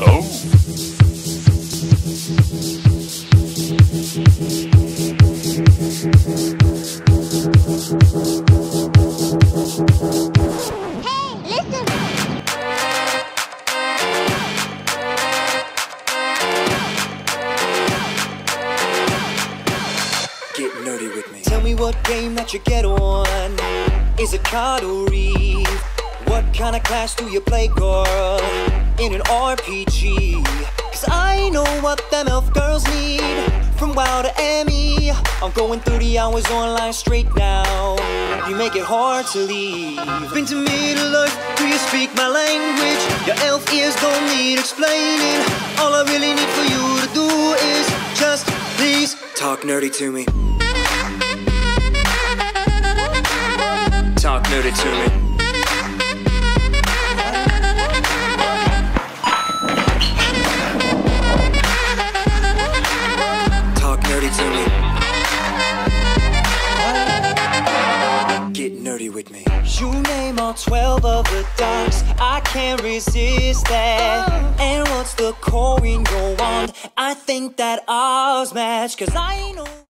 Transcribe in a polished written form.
Oh. Get nerdy with me. Tell me what game that you get on. Is it card or Eve? What kind of class do you play, girl? In an RPG? Cause I know what them elf girls need. From WoW to Emmy, I'm going 30 hours online straight now. You make it hard to leave. Been to Middle Earth, do you speak my language? Your elf ears don't need explaining. All I really need for you to do is just please talk nerdy to me. Talk nerdy to me. Talk nerdy to me. Get nerdy with me. You name all 12 of the dogs, I can't resist that. And what's the core in your wand? I think that ours match, cause I know